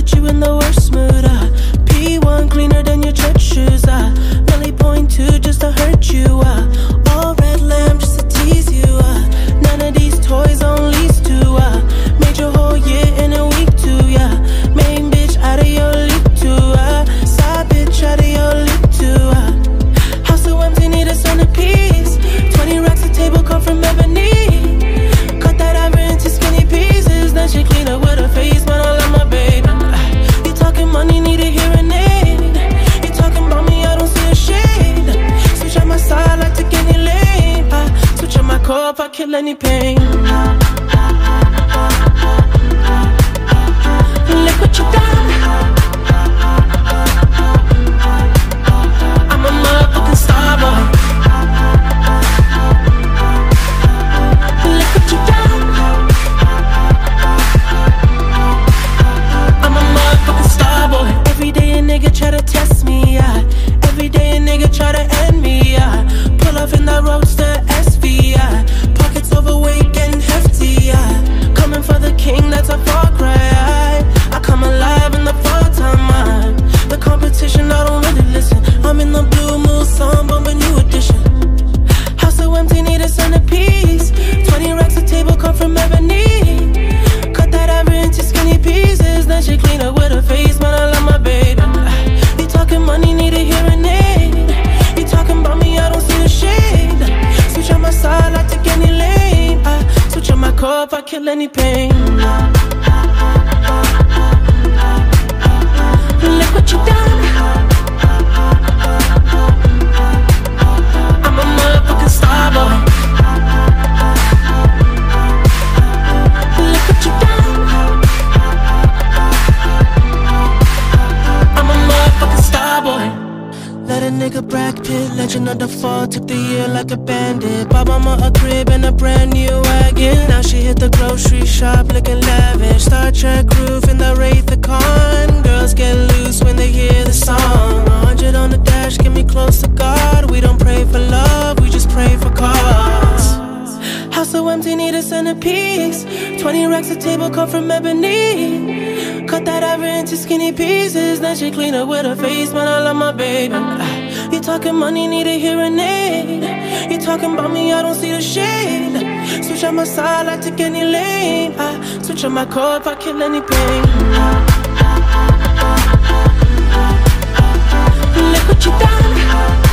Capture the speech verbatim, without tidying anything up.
put you in the worst mood. uh. P one cleaner than your church shoes. uh. Milli point two just to hurt you. uh. All red lamb just to tease you. uh. None of these toys on lease too. uh. Made your whole year in a week too. Yeah, main bitch out of your league too. uh. Side bitch out of your league too. uh. House so empty, need a centerpiece. Twenty racks a table come from ebony. Cut that ivory into skinny pieces. Then she clean up with her face, man, I love my baby. You talking money, need a hearing aid. You talking about me, I don't see a shade. Switch on my side, I take any lane. I switch on my core if I kill any pain. Look what you done. I'm a motherfucking starboy. Look what you done. I'm a motherfucking starboy. Every day a nigga try to test me, yeah. Every day a nigga try to end me, yeah. Pull off in that roadster S V, yeah. Pockets overweight getting hefty, yeah. Coming for the king, that's a far cry. I, I come alive in the fall time, man. The competition, I don't really listen. I'm in the blue moon, song, bumping new edition. House so empty, need a centerpiece. Twenty racks a table come from ebony. Cut that ivory into skinny pieces. Then she clean up with her face, man, I love my baby. You talking money, need a hearing aid. You talking about me, I don't see the shade. Switch on my side, I take any lane. I switch on my core if I kill any pain. Look what you done. I'm a motherfucking starboy. Look what you done. I'm a motherfucking starboy. Let a nigga Brad Pitt, legend of the fall, took the year like a bandit. Bought mama a crib and a brand new wagon. Now she hit the grocery shop looking lavish. Star Trek roof in the Wraith the Con. Girls get loose when they hear the song. A hundred on the dash, get me close to God. We don't pray for love, we just pray for cause. House so empty, need a centerpiece. Twenty racks a table come from ebony. Cut that ivory into skinny pieces. Then she clean up with her face, man, I love my baby. You talking money, need a hearing aid. You talking about me, I don't see the shade. Switch on my side, I take any lane. I switch on my core if I kill any pain. Look what you done.